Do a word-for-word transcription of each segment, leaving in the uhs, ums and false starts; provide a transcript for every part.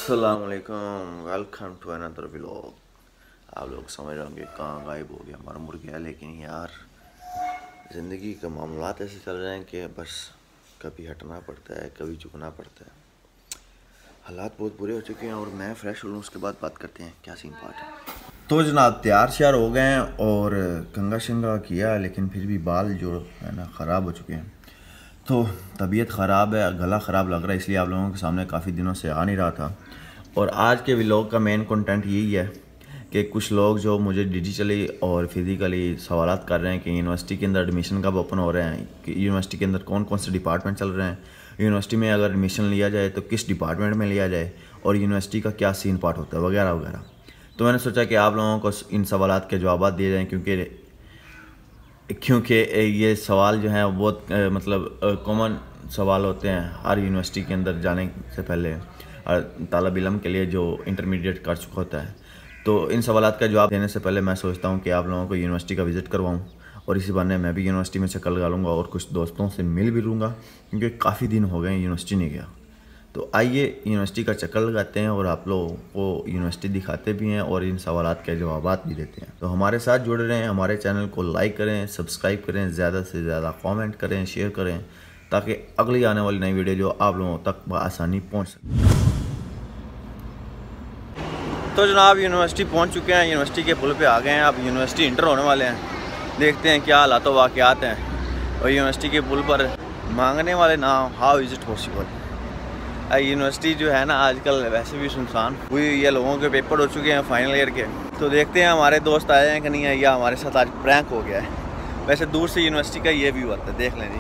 अस्सलामुअलैकुम, welcome to another vlog. आप लोग समझ रहे होंगे कहाँ गायब हो गया हमारा मुर्गा, लेकिन यार ज़िंदगी के मामलात ऐसे चल रहे हैं कि बस कभी हटना पड़ता है, कभी झुकना पड़ता है। हालात बहुत बुरे हो चुके हैं और मैं फ्रेश हो लूँ, उसके बाद बात करते हैं क्या सीन पार्ट है। तो जनाब तैयार श्यार हो गए हैं और कंगा शंगा किया, लेकिन फिर भी बाल जो है ना ख़राब हो चुके हैं। तो तबीयत ख़राब है, गला ख़राब लग रहा है, इसलिए आप लोगों के सामने काफ़ी दिनों से आ नहीं रहा था। और आज के व्लॉग का मेन कंटेंट यही है कि कुछ लोग जो मुझे डिजिटली और फिज़िकली सवालात कर रहे हैं कि यूनिवर्सिटी के अंदर एडमिशन कब ओपन हो रहे हैं, कि यूनिवर्सिटी के अंदर कौन कौन से डिपार्टमेंट चल रहे हैं, यूनिवर्सिटी में अगर एडमिशन लिया जाए तो किस डिपार्टमेंट में लिया जाए, और यूनिवर्सिटी का क्या सीन पार्ट होता है वगैरह वगैरह। तो मैंने सोचा कि आप लोगों को इन सवालात के जवाब दिए जाएँ, क्योंकि क्योंकि ये सवाल जो हैं बहुत मतलब कॉमन सवाल होते हैं हर यूनिवर्सिटी के अंदर जाने से पहले, और तालब इल्म के लिए जो इंटरमीडिएट कर चुका होता है। तो इन सवालात का जवाब देने से पहले मैं सोचता हूँ कि आप लोगों को यूनिवर्सिटी का विज़िट करवाऊँ, और इसी बहाने मैं भी यूनिवर्सिटी में चक्कर लगा लूँगा और कुछ दोस्तों से मिल भी लूँगा, क्योंकि काफ़ी दिन हो गए यूनिवर्सिटी नहीं गया। तो आइए यूनिवर्सिटी का चक्कर लगाते हैं और आप लोगों को यूनिवर्सिटी दिखाते भी हैं और इन सवालात के जवाबात भी देते हैं। तो हमारे साथ जुड़ रहे हैं, हमारे चैनल को लाइक करें, सब्सक्राइब करें, ज़्यादा से ज़्यादा कमेंट करें, शेयर करें, ताकि अगली आने वाली नई वीडियो जो आप लोगों तक बआसानी पहुंच सके। तो जनाब यूनिवर्सिटी पहुंच चुके हैं, यूनिवर्सिटी के पुल पे आ गए हैं। अब यूनिवर्सिटी इंटर होने वाले हैं, देखते हैं क्या हालात वाक़यात हैं। और यूनिवर्सिटी के पुल पर मांगने वाले नाम, how is it possible. University जो है ना आजकल वैसे भी सुनसान हुई हुई है, लोगों के पेपर हो चुके हैं फाइनल ईयर के। तो देखते हैं हमारे दोस्त आए हैं कि नहीं है, या हमारे साथ आज प्रैंक हो गया है। वैसे दूर से यूनिवर्सिटी का ये व्यू आता है, देख लें जी।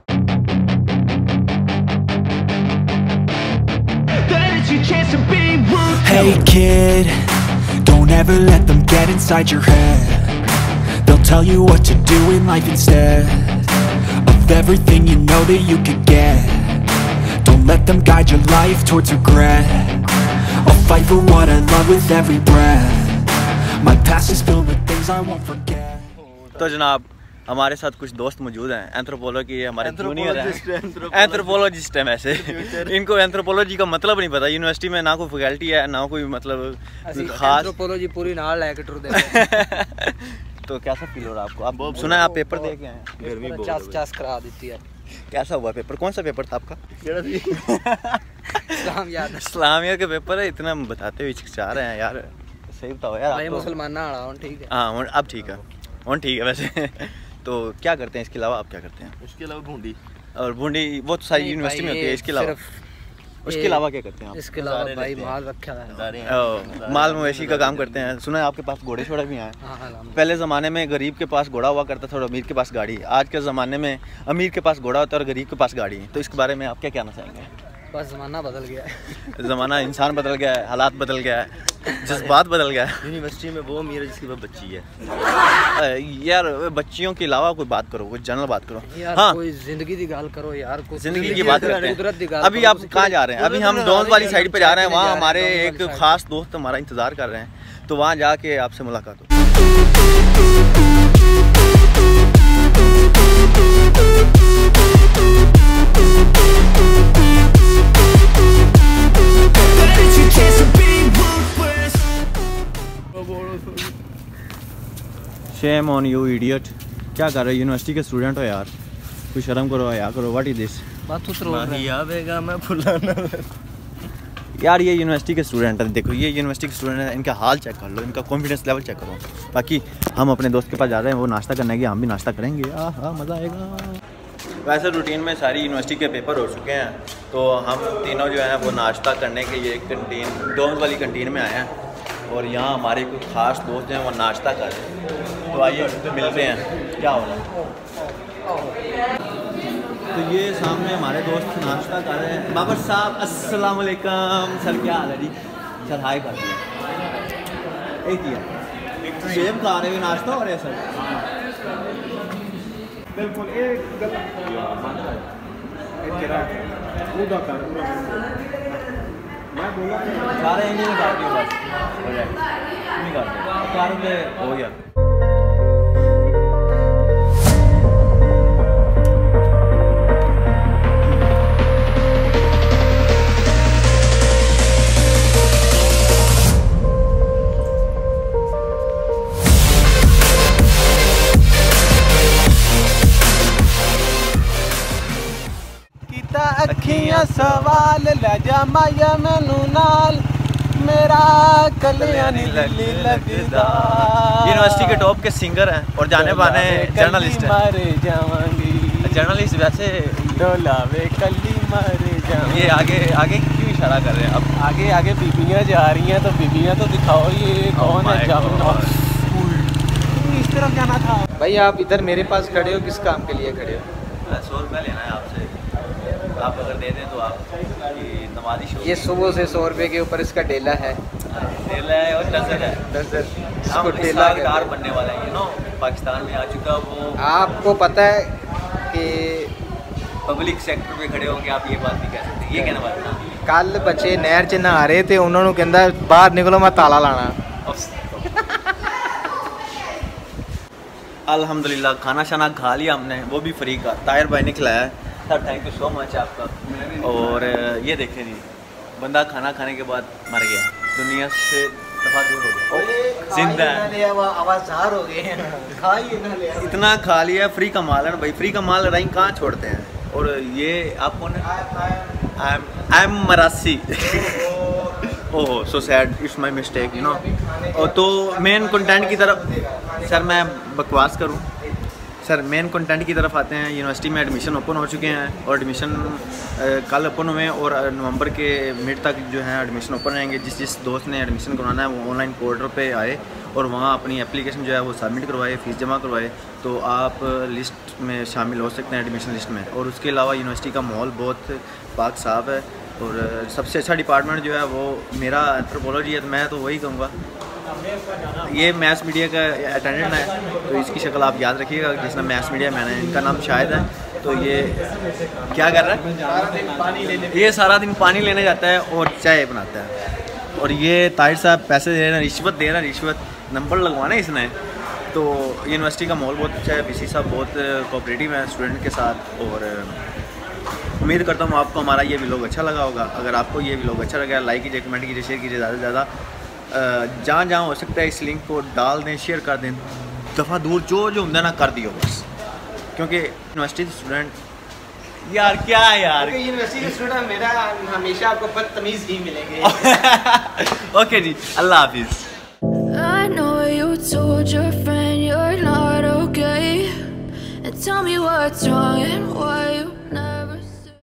Hey kid, don't ever let them get inside your head. They'll tell you what to do in life instead of everything you know that you could get. Don't let them guide your life towards regret. I'll fight for what I love with every breath. My past is filled with things I won't forget. तो जनाब हमारे साथ कुछ दोस्त मौजूद हैं। Anthropology ये हमारे जूनियर हैं, एंथ्रोपोलॉजिस्ट हैं। वैसे इनको एंथ्रोपोलॉजी का मतलब नहीं पता। यूनिवर्सिटी में ना कोई फैकल्टी है, ना कोई मतलब खास एंथ्रोपोलॉजी पूरी नाल लेके टूर दे। तो कैसा फील हो रहा है आपको? आप सुना है आप पेपर दे के आए? गर्मी पचास पचास करा देती है। कैसा हुआ पेपर? कौन सा पेपर था आपका? इस्लामिया इस्लामिया के पेपर है, इतना बताते हुए हिचकिचा रहे हैं यार। सही बताओ यार। भाई मुसलमान ना आड़ा ठीक है। हाँ अब ठीक है, और ठीक है। वैसे तो क्या करते हैं इसके अलावा? आप क्या करते हैं? उसके अलावा भूंडी और भूंडी वो तो सारी यूनिवर्सिटी में होती है। इसके अलावा उसके अलावा क्या करते हैं आप? इसके अलावा भाई माल रखा है, माल मवेशी का काम करते हैं। सुना है आपके पास घोड़े छोड़े भी हैं? पहले ज़माने में गरीब के पास घोड़ा हुआ करता था और अमीर के पास गाड़ी। आज के ज़माने में अमीर के पास घोड़ा होता है और गरीब के पास गाड़ी। तो इसके बारे में आप क्या कहना चाहेंगे? बस ज़माना बदल गया है। ज़माना, इंसान बदल गया है, हालात बदल गया है, जज्बात बदल गया है। यूनिवर्सिटी में वो अमीर है जिसकी वो बच्ची है। यार बच्चियों के अलावा कोई बात करो, कोई जनरल बात करो। हाँ कोई जिंदगी की गाल करो यार, कोई जिंदगी की बात करते हैं। अभी आप कहाँ जा रहे हैं? अभी हम डोन वाली साइड पे जा रहे हैं। वहाँ हमारे एक खास दोस्त हमारा इंतजार कर रहे हैं, तो वहाँ जाके आपसे मुलाकात हो। Shame on you idiot. क्या कर रहे हो? यूनिवर्सिटी के स्टूडेंट हो यार, कुछ शर्म करो या करो। What is this? बात उतरो आवेगा मैं फुलाना यार ये यूनिवर्सिटी के स्टूडेंट हैं। देखो ये यूनिवर्सिटी के स्टूडेंट हैं, इनका हाल चेक कर लो, इनका कॉन्फिडेंस लेवल चेक करो। बाकी हम अपने दोस्त के पास जा रहे हैं, वो नाश्ता करने के, हम भी नाश्ता करेंगे। हाँ मज़ा आएगा। वैसे रूटीन में सारी यूनिवर्सिटी के पेपर हो चुके हैं, तो हम तीनों जो हैं वो नाश्ता करने के लिए कंटीन, डोम्स वाली कंटीन में आए हैं। और यहाँ हमारे कुछ खास दोस्त हैं, वो नाश्ता कर रहे हैं। तो आइए उनसे मिलते हैं क्या हो रहा है। तो ये सामने हमारे दोस्त नाश्ता कर रहे हैं। बाबर साहब अस्सलाम वालेकुम। सर क्या हाल है जी? सर हाय कर दिया। एक ही सेम खा रहे हुए नाश्ता हो रहा है सर? बिल्कुल एक मैं बोला सारे इंडियन निकाल दिए बस हो जाए, निकाल दिए हो गया। लखियां सवाल ले जा माया मैनू नाल मेरा कलियां नी लली लगदा। यूनिवर्सिटी के टॉप के सिंगर हैं और जाने माने जर्नलिस्ट हैं। मारे जावांगी जर्नलिस्ट वैसे डोलावे कली मारे जावांगी। ये आगे आगे क्यों इशारा कर रहे हैं? अब आगे आगे बीबियां जा रही हैं तो बीबियां तो दिखाओ ये कौन है जाऊंगा इस तरफ जाना था। भाई आप इधर मेरे पास खड़े हो, किस काम के लिए खड़े हो? सौ रुपया लेना है आपसे, आप अगर दे दें तो आप ये नमाजी शो ये सुबह से सौ रुपए के ऊपर इसका डेला है। डेला है और नजर है। नजर हम इसको डेला स्टार बनने वाला है, यू नो पाकिस्तान में आ चुका वो। आपको पता है कि पब्लिक सेक्टर पे खड़े होकर आप ये बात नहीं कह सकते, ये कहना बात ना। कल बच्चे नहर च नहा रहे थे, उन्होंने कहता बाहर निकलो मैं ताला लाना। अल्हम्दुलिल्लाह खाना शाना खा लिया हमने, वो भी फ्री का, ताहिर भाई ने खिलाया है। Sir thank you so much आपका। और ये देखें जी, बंदा खाना खाने के बाद मर गया, दुनिया से दफा दूर हो गया, जिंदा है। इतना खा लिया, फ्री का माल है ना भाई, फ्री का माल राई कहाँ छोड़ते हैं। और ये आप कौन है? I am Marasi. Oh so sad, it's my mistake you know. और तो मेन कंटेंट की तरफ, सर मैं बकवास करूं सर, मेन कंटेंट की तरफ आते हैं। यूनिवर्सिटी में एडमिशन ओपन हो चुके हैं और एडमिशन कल ओपन हुए और नवंबर के मिड तक जो है एडमिशन ओपन रहेंगे। जिस जिस दोस्त ने एडमिशन करवाना है वो ऑनलाइन पोर्टल पे आए और वहाँ अपनी एप्लीकेशन जो है वो सबमिट करवाए, फ़ीस जमा करवाए, तो आप लिस्ट में शामिल हो सकते हैं, एडमिशन लिस्ट में। और उसके अलावा यूनिवर्सिटी का माहौल बहुत पाक साफ है और सबसे अच्छा डिपार्टमेंट जो है वो मेरा एंथ्रोपोलॉजी है, तो मैं तो वही कहूँगा। ये मैथ्स मीडिया का अटेंडेंट है, तो इसकी शक्ल आप याद रखिएगा, जिसने मैथ्स मीडिया, मैंने इनका नाम शाहिद है। तो ये क्या कर रहा है? ये सारा दिन पानी लेने जाता है और चाय बनाता है। और ये ताहिर साहब पैसे दे रहे हैं, रिश्वत दे रहे हैं, रिश्वत नंबर लगवाना है इसने। तो यूनिवर्सिटी का माहौल बहुत अच्छा है, पी सी साहब बहुत कोऑपरेटिव है स्टूडेंट के साथ। और उम्मीद करता हूँ आपको हमारा ये व्लॉग अच्छा लगा होगा। अगर आपको ये व्लॉग अच्छा लगा, लाइक कीजिए, कमेंट कीजिए, शेयर कीजिए, ज़्यादा से ज़्यादा जहाँ जहाँ हो सकता है इस लिंक को डाल दें, शेयर कर दें, दफ़ा दूर जो जो होंगे ना कर दियो बस, क्योंकि यूनिवर्सिटी स्टूडेंट यार क्या है यार, यूनिवर्सिटी के स्टूडेंट मेरा हमेशा आपको बदतमीज ही मिलेंगे। ओके जी, अल्लाह हाफिज़। I know you told your friend you're not okay, and tell me what's wrong and why you